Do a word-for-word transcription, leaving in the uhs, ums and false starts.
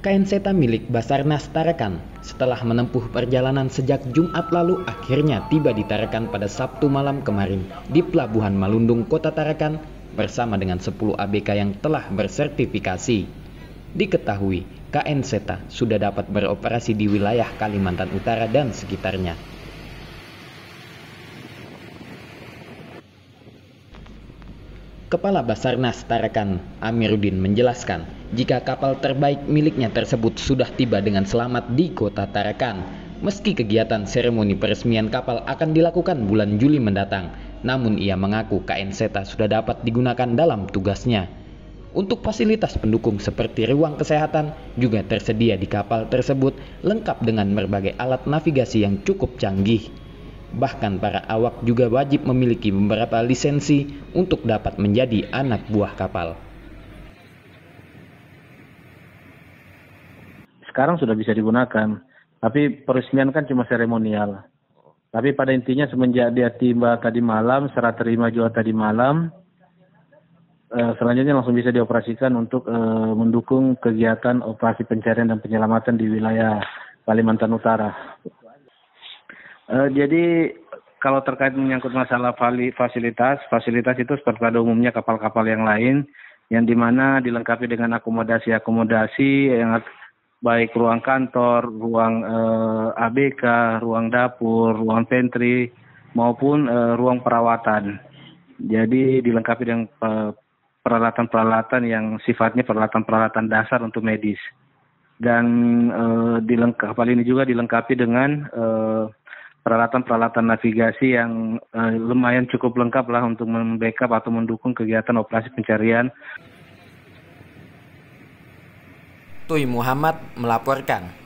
K N Zeta milik Basarnas Tarakan setelah menempuh perjalanan sejak Jumat lalu akhirnya tiba di Tarakan pada Sabtu malam kemarin di Pelabuhan Malundung, Kota Tarakan bersama dengan sepuluh A B K yang telah bersertifikasi. Diketahui K N Zeta sudah dapat beroperasi di wilayah Kalimantan Utara dan sekitarnya. Kepala Basarnas Tarakan, Amiruddin, menjelaskan jika kapal terbaik miliknya tersebut sudah tiba dengan selamat di Kota Tarakan. Meski kegiatan seremoni peresmian kapal akan dilakukan bulan Juli mendatang, namun ia mengaku K N Zeta sudah dapat digunakan dalam tugasnya. Untuk fasilitas pendukung seperti ruang kesehatan juga tersedia di kapal tersebut, lengkap dengan berbagai alat navigasi yang cukup canggih. Bahkan para awak juga wajib memiliki beberapa lisensi untuk dapat menjadi anak buah kapal. Sekarang sudah bisa digunakan, tapi peresmian kan cuma seremonial. Tapi pada intinya semenjak dia tiba tadi malam, serah terima juga tadi malam, eh, selanjutnya langsung bisa dioperasikan untuk eh, mendukung kegiatan operasi pencarian dan penyelamatan di wilayah Kalimantan Utara. Uh, jadi kalau terkait menyangkut masalah fasilitas, fasilitas itu seperti pada umumnya kapal-kapal yang lain, yang dimana dilengkapi dengan akomodasi-akomodasi yang baik ruang kantor, ruang uh, A B K, ruang dapur, ruang pantry, maupun uh, ruang perawatan. Jadi dilengkapi dengan uh, peralatan-peralatan yang sifatnya peralatan-peralatan dasar untuk medis. Dan uh, dilengkapi, kapal ini juga dilengkapi dengan uh, peralatan-peralatan navigasi yang uh, lumayan cukup lengkap lah untuk membackup atau mendukung kegiatan operasi pencarian. Tuy Muhammad melaporkan.